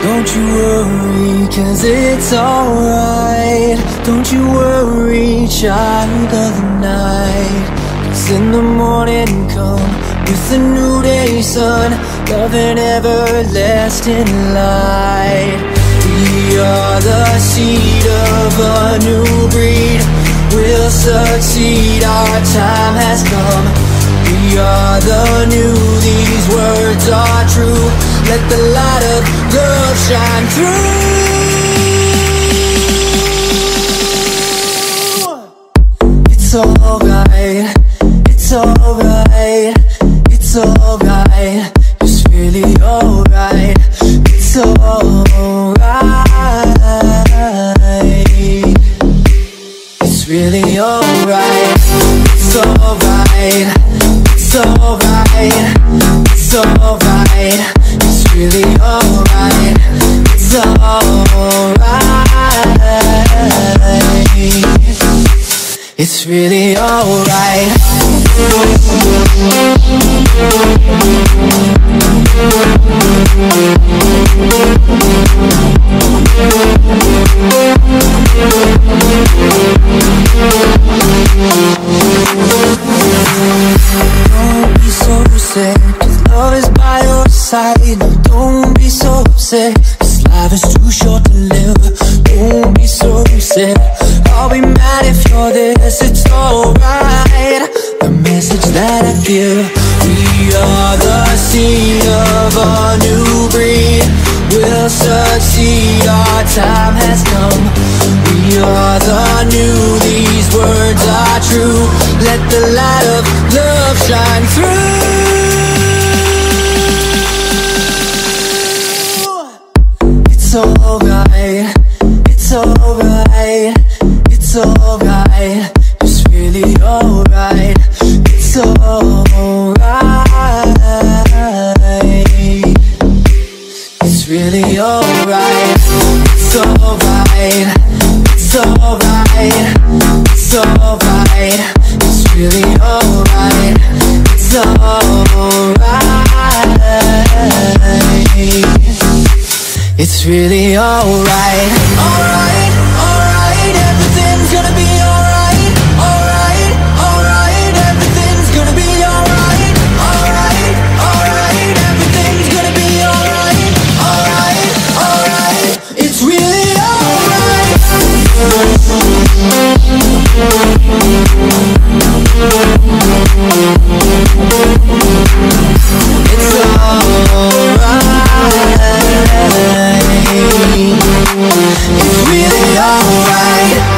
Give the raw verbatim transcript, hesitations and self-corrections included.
Don't you worry, cause it's alright. Don't you worry, child of the night. Cause in the morning come with a new day, sun, love and everlasting light. We are the seed of a new breed. We'll succeed, our time has come. We are the new, these words are true. Let the light of love shine through. It's alright, it's alright, it's alright. It's really alright, it's alright. It's really alright, it's alright, it's alright, it's alright. It's really alright, it's alright. It's really alright. Don't be so sad, cause love is by your side. Don't be so upset, cause life is too short to live. Don't be so sad, I'll be mad if you're this. It's alright, the message that I give. We are the seed of a new breed. We'll succeed, our time has come. We are the new, these words are true. Let the light of love shine through. It's alright, it's alright, it's alright. It's really alright, it's alright. It's really alright, it's alright, it's alright, it's alright. It's really alright, it's alright. It's really alright. Alright, alright, everything's gonna be alright. Alright, alright, everything's gonna be alright. Alright, alright, everything's gonna be alright. Alright, alright, it's really alright. It's alright. It's really alright.